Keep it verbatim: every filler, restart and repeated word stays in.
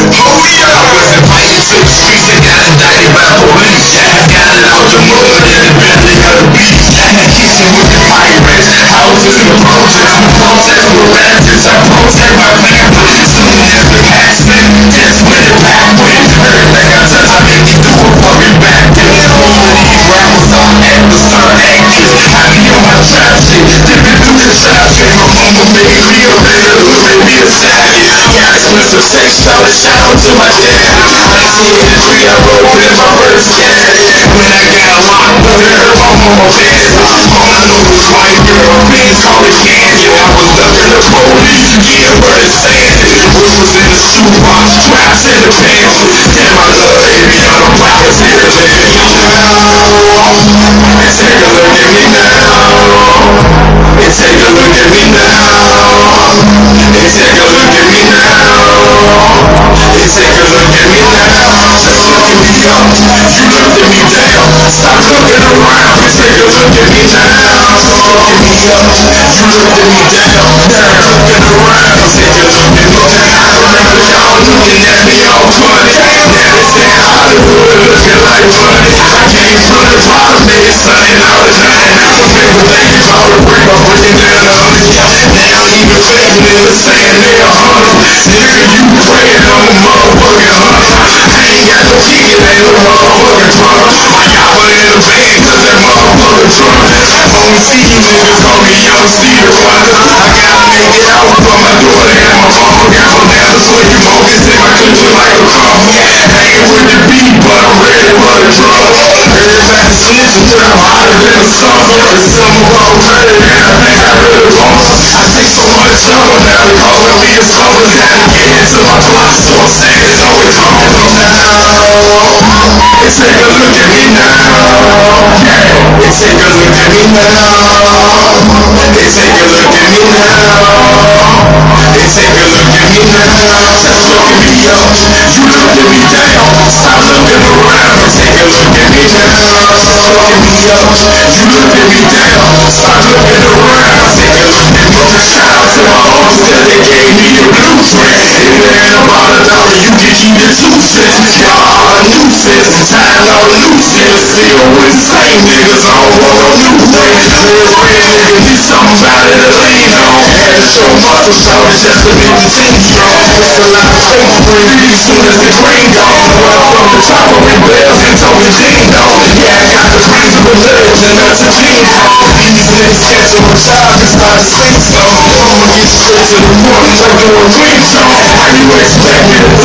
I was invited to the streets and got indicted by police. Got it out the mud in the belly of the beast. Kitchen with the pirates, houses and projects. We protest with relatives, I protest my family. Soon as the cats went, that's when the pack went. Everything I touch, I make it do a fucking back. All of these rappers are actors, are actors. I be on my trap shit, dipping through the trap shit. My mama made me a better hood, made me a savage. Got expensive sex, shout it, shout out to my dad. nineteen eighty-three, I rolled in my first cat. When I got locked up, it hurt my mama bad. All I know was white girl, being called a candy. I was ducking the police, getting where it's standing. What was in the shoebox, traps in the pants. Damn, I love Avion, I'm proud to see her there. And take a look at me now. And take a look at me now. And take a look at me now. And take a look at me now. Just look at me up. You looked at me down. Stop looking around and take a look at me now. Look at me up. You looked at me down. Stop looking around and take a look at me now. Remember y'all looking at me all funny. Now it's in Hollywood looking like money. I came from the bottom, made something out of nothing. Remember thinking about the break, I'm breaking down the honey. Now even faking in the sand, they a hunter. Nigga, you praying on a motherfucking hunter. I ain't got no kid, ain't no motherfucking drummer. I got one in the band, cause that motherfucker drunk. Only see you niggas call me Young Stevie Wonder. I gotta make it out for my daughter and my mama. Got bananas for you monkey, in my coochie like a crumb. Hanging with the beat, but I'm ready for the drum. Everybody snitching till I'm hotter than the summer. The summer already, and I think I really want her. I take so much summer now, they calling me a summer. Gotta get into my block, so I'm standing on it home now. And take a look at me now. Yeah, and take a look at me now. And take a look at me now. And take a look at me now. Just look at me up. You look at me down. Stop looking around and take a look at me now. Look at me up. You look at me down. Stop looking around and take a look at me. Shout out to my homies cause they gave me the blueprint. If it ain't about a dollar, you can keep the two cents. Y'all are a nuisance. Tying all the loose ends. Still with the same niggas. I don't want no new friends. Real red nigga need something about it to lean on. Had to show muscle shout just to make the team strong. It's a lot of fake free soon as the green gone. Well, from the top of the bells and told me ding dong. Yeah, I got the brains of a legend, that's a gene song. These niggas catching my child just not a sing song. I'ma get straight to the point like doing green song. How you expect me to